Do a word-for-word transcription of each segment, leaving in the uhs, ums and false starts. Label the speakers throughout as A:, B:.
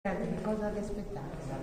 A: Che cosa vi aspettate da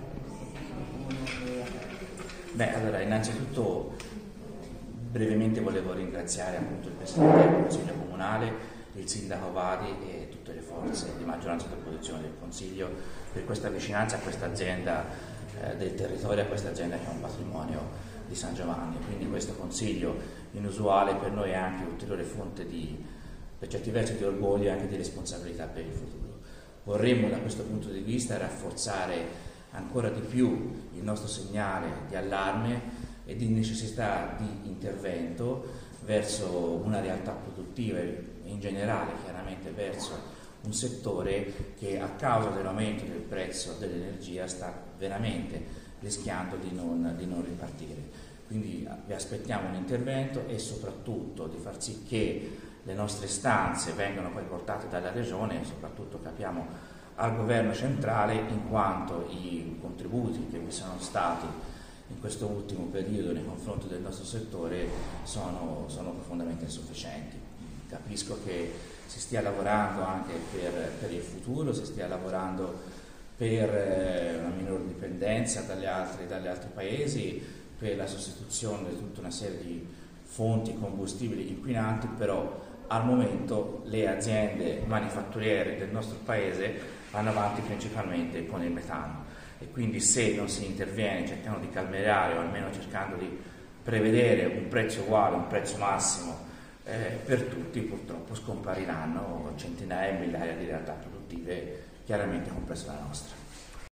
B: Beh, allora, innanzitutto brevemente volevo ringraziare appunto il Presidente del Consiglio Comunale, il Sindaco Vari e tutte le forze di maggioranza e opposizione del Consiglio per questa vicinanza a questa azienda eh, del territorio, a questa azienda che è un patrimonio di San Giovanni. Quindi questo Consiglio inusuale per noi è anche ulteriore fonte di, per certi versi, di orgoglio e anche di responsabilità per il futuro. Vorremmo da questo punto di vista rafforzare ancora di più il nostro segnale di allarme e di necessità di intervento verso una realtà produttiva e in generale chiaramente verso un settore che a causa dell'aumento del prezzo dell'energia sta veramente rischiando di non, di non ripartire. Quindi vi aspettiamo un intervento e soprattutto di far sì che le nostre istanze vengano poi portate dalla Regione e soprattutto capiamo al governo centrale, in quanto i contributi che vi sono stati in questo ultimo periodo nei confronti del nostro settore sono, sono profondamente insufficienti. Capisco che si stia lavorando anche per, per il futuro, si stia lavorando per eh, una minore dipendenza dalle altre, dalle altri paesi, per la sostituzione di tutta una serie di fonti combustibili inquinanti, però al momento le aziende manifatturiere del nostro paese vanno avanti principalmente con il metano e quindi se non si interviene cercando di calmierare o almeno cercando di prevedere un prezzo uguale, un prezzo massimo eh, per tutti, purtroppo scompariranno centinaia e migliaia di realtà produttive, chiaramente compresa la nostra.